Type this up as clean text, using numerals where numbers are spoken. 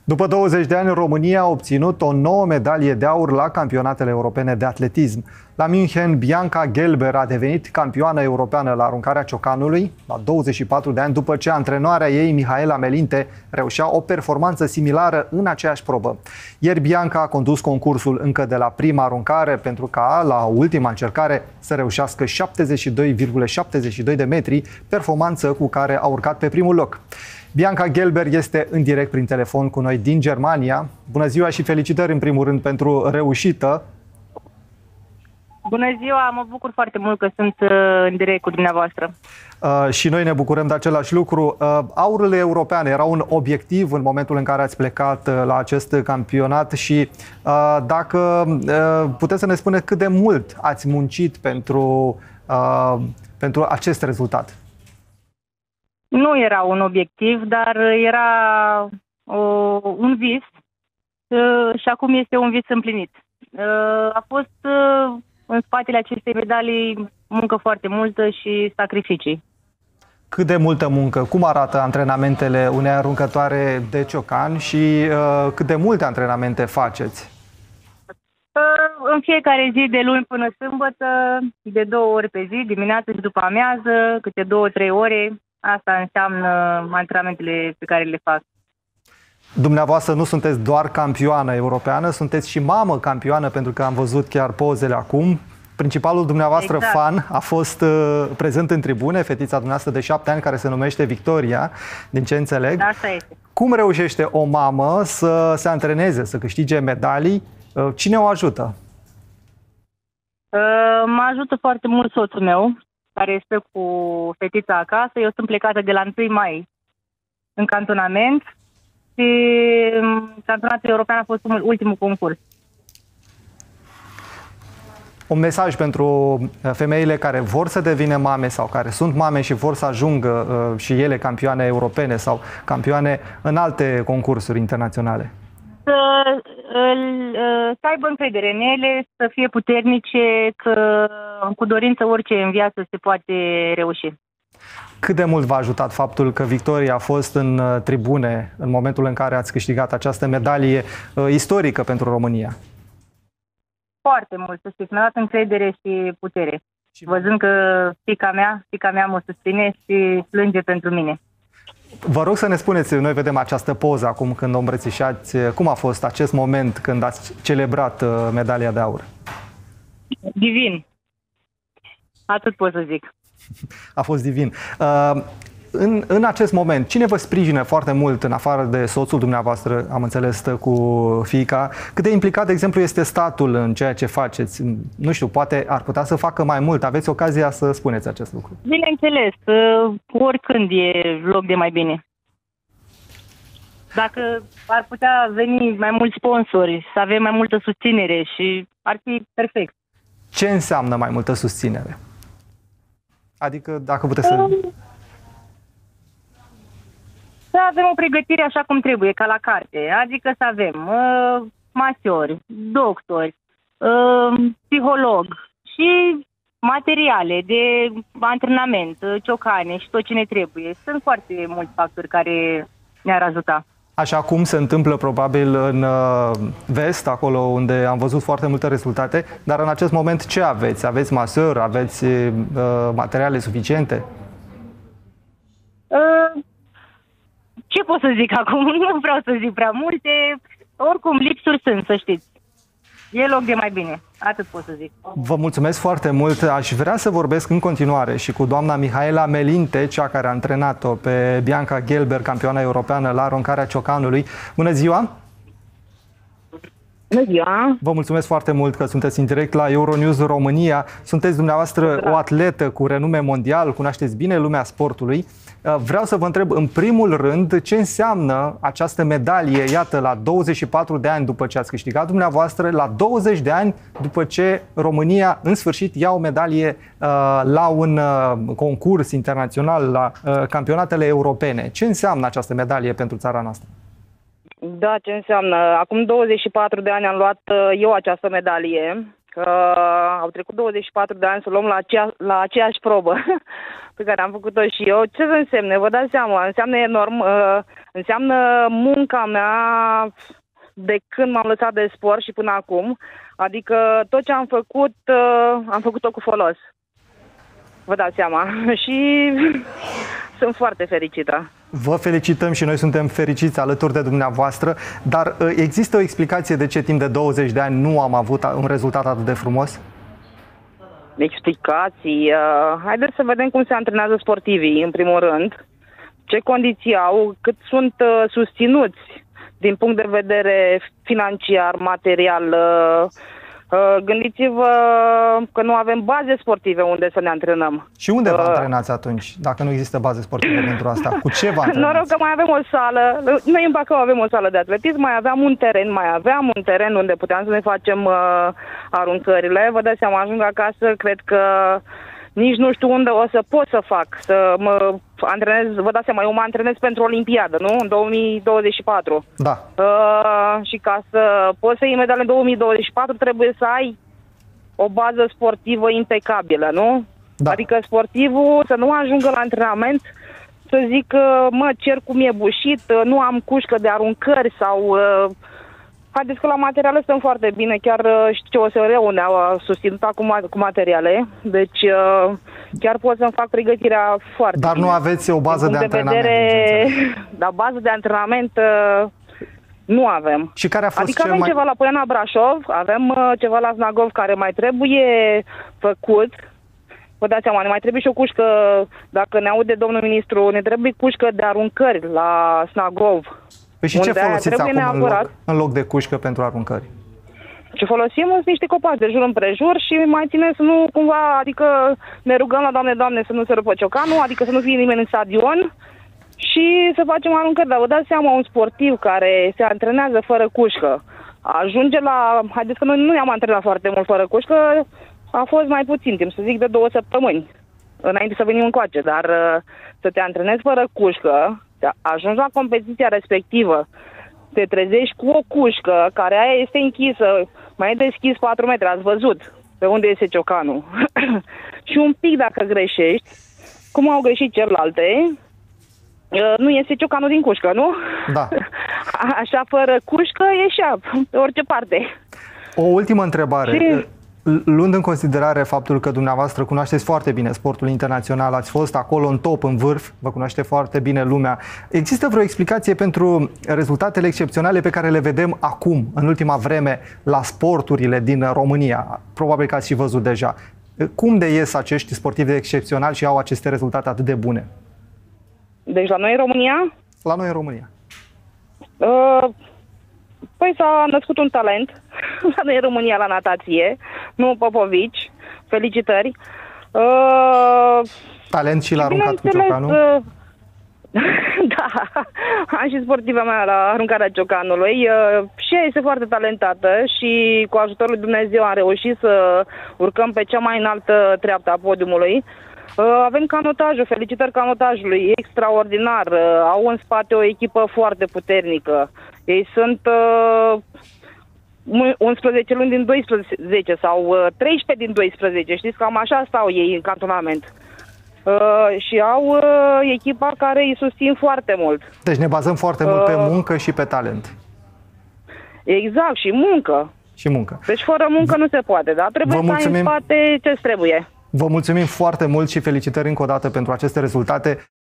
După 20 de ani, România a obținut o nouă medalie de aur la campionatele europene de atletism. La München, Bianca Gelber a devenit campioană europeană la aruncarea ciocanului la 24 de ani, după ce antrenoarea ei, Mihaela Melinte, reușea o performanță similară în aceeași probă. Ieri Bianca a condus concursul încă de la prima aruncare pentru ca, la ultima încercare, să reușească 72,72 de metri, performanță cu care a urcat pe primul loc. Bianca Gelber este în direct prin telefon cu noi din Germania. Bună ziua și felicitări în primul rând pentru reușită. Bună ziua, mă bucur foarte mult că sunt în direct cu dumneavoastră. Și noi ne bucurăm de același lucru. Aururile europeane erau un obiectiv în momentul în care ați plecat la acest campionat și dacă puteți să ne spuneți cât de mult ați muncit pentru acest rezultat. Nu era un obiectiv, dar era un vis și acum este un vis împlinit. A fost în spatele acestei medalii muncă foarte multă și sacrificii. Cât de multă muncă? Cum arată antrenamentele unei aruncătoare de ciocan și cât de multe antrenamente faceți? În fiecare zi, de luni până sâmbătă, de 2 ori pe zi, dimineață și după amiază, câte 2-3 ore. Asta înseamnă antrenamentele pe care le fac. Dumneavoastră nu sunteți doar campioană europeană, sunteți și mamă campioană, pentru că am văzut chiar pozele acum. Principalul dumneavoastră fan a fost prezent în tribune, fetița dumneavoastră de 7 ani, care se numește Victoria, din ce înțeleg. Asta este. Cum reușește o mamă să se antreneze, să câștige medalii? Cine o ajută? Mă ajută foarte mult soțul meu, care este cu fetița acasă. Eu sunt plecată de la 1 mai în cantonament și campionatul european a fost ultimul concurs. Un mesaj pentru femeile care vor să devină mame sau care sunt mame și vor să ajungă și ele campioane europene sau campioane în alte concursuri internaționale. Să aibă încredere în ele, să fie puternice, că cu dorință orice în viață se poate reuși. Cât de mult v-a ajutat faptul că Victoria a fost în tribune în momentul în care ați câștigat această medalie istorică pentru România? Foarte mult, să știți. Mi-a dat încredere și putere. Văzând că fiica mea mă susține și plânge pentru mine. Vă rog să ne spuneți, noi vedem această poză acum când o îmbrățișați, cum a fost acest moment când ați celebrat medalia de aur? Divin. Atât pot să zic. A fost divin. În acest moment, cine vă sprijină foarte mult, în afară de soțul dumneavoastră, am înțeles, cu fiica? Cât de implicat, de exemplu, este statul în ceea ce faceți? Nu știu, poate ar putea să facă mai mult. Aveți ocazia să spuneți acest lucru. Bineînțeles, oricând e loc de mai bine. Dacă ar putea veni mai mulți sponsori, să avem mai multă susținere, și ar fi perfect. Ce înseamnă mai multă susținere? Adică, dacă puteți să avem o pregătire așa cum trebuie, ca la carte. Adică să avem masiori, doctori, psiholog și materiale de antrenament, ciocane și tot ce ne trebuie. Sunt foarte mulți factori care ne-ar ajuta. Așa cum se întâmplă probabil în vest, acolo unde am văzut foarte multe rezultate, dar în acest moment ce aveți? Aveți masări, aveți materiale suficiente? Ce pot să zic acum? Nu vreau să zic prea multe. Oricum, lipsuri sunt, să știți. E loc de mai bine. Atât pot să zic. Vă mulțumesc foarte mult. Aș vrea să vorbesc în continuare și cu doamna Mihaela Melinte, cea care a antrenat-o pe Bianca Gelber, campioana europeană la aruncarea ciocanului. Bună ziua! Bună ziua! Vă mulțumesc foarte mult că sunteți în direct la Euronews România. Sunteți dumneavoastră o atletă cu renume mondial, cunoașteți bine lumea sportului. Vreau să vă întreb în primul rând ce înseamnă această medalie, iată, la 24 de ani după ce ați câștigat dumneavoastră, la 20 de ani după ce România în sfârșit ia o medalie la un concurs internațional, la campionatele europene. Ce înseamnă această medalie pentru țara noastră? Da, ce înseamnă? Acum 24 de ani am luat eu această medalie. Au trecut 24 de ani să luăm la aceeași probă pe care am făcut-o și eu. Ce să însemne? Vă dați seama, înseamnă enorm. Înseamnă munca mea de când m-am lăsat de sport și până acum. Adică tot ce am făcut-o cu folos. Vă dați seama. Și sunt foarte fericită. Vă felicităm și noi suntem fericiți alături de dumneavoastră, dar există o explicație de ce timp de 20 de ani nu am avut un rezultat atât de frumos? Explicații. Haideți să vedem cum se antrenează sportivii, în primul rând. Ce condiții au, cât sunt susținuți din punct de vedere financiar, material. Gândiți-vă că nu avem baze sportive unde să ne antrenăm. Și unde vă antrenați atunci, dacă nu există baze sportive pentru asta? Cu ce vă antrenați? Noroc că mai avem o sală. Noi în Bacău avem o sală de atletism, mai aveam un teren unde puteam să ne facem aruncările. Vă dați seama, ajung acasă, cred că nici nu știu unde o să pot să fac, să mă antrenez. Vă dați seama, eu mă antrenez pentru Olimpiadă, nu? În 2024. Da. Și ca să poți să iei medalie în 2024, trebuie să ai o bază sportivă impecabilă, nu? Da. Adică sportivul să nu ajungă la antrenament să zică, mă, cercul mi-e bușit, nu am cușcă de aruncări sau... Haideți că la materiale stăm foarte bine, chiar COSR-ul ne-a susținut acum cu materiale, deci chiar pot să-mi fac pregătirea foarte Dar bine. nu aveți o bază de antrenament? Dar bază de antrenament nu avem. Și care a fost adică avem ceva la Poiana Brașov, avem ceva la Snagov care mai trebuie făcut. Vă dați seama, ne mai trebuie și o cușcă, dacă ne aude domnul ministru, ne trebuie cușcă de aruncări la Snagov. Păi și ce folosiți acum în loc de cușcă pentru aruncări? Ce folosim sunt niște copaci de jur împrejur și mai ținem să nu cumva, adică ne rugăm la Doamne, să nu se rupă ciocanul, adică să nu fie nimeni în stadion și să facem aruncări. Dar vă dați seama, un sportiv care se antrenează fără cușcă ajunge la... Haideți că noi nu ne-am antrenat foarte mult fără cușcă, a fost mai puțin timp, să zic de 2 săptămâni, înainte să venim încoace, dar să te antrenezi fără cușcă, ajungi la competiția respectivă, te trezești cu o cușcă care aia este închisă, mai e deschis 4 metri, ați văzut pe unde este ciocanul. Și un pic dacă greșești, cum au greșit celelalte, nu iese ciocanul din cușcă, nu? Da. Așa, fără cușcă, ieșea pe orice parte. O ultimă întrebare. Luând în considerare faptul că dumneavoastră cunoașteți foarte bine sportul internațional, ați fost acolo în top, în vârf, vă cunoaște foarte bine lumea, există vreo explicație pentru rezultatele excepționale pe care le vedem acum, în ultima vreme, la sporturile din România? Probabil că ați și văzut deja. Cum de ies acești sportivi excepționali și au aceste rezultate atât de bune? Deci la noi în România? La noi în România. Păi s-a născut un talent la noi în România la natație, nu Popovici, felicitări. Talent și l-a aruncat cu ciocanul? Da, am și sportiva mea la aruncarea ciocanului și ea este foarte talentată și cu ajutorul lui Dumnezeu am reușit să urcăm pe cea mai înaltă treaptă a podiumului. Avem canotajul, felicitări canotajului, extraordinar, au în spate o echipă foarte puternică. Ei sunt 11 luni din 12 sau 13 din 12, știți, cam așa stau ei în cantonament. Și au echipa care îi susțin foarte mult. Deci ne bazăm foarte mult pe muncă și pe talent. Exact, și muncă. Și muncă. Deci fără muncă nu se poate, dar trebuie să ai în spate ce trebuie. Vă mulțumim foarte mult și felicitări încă o dată pentru aceste rezultate.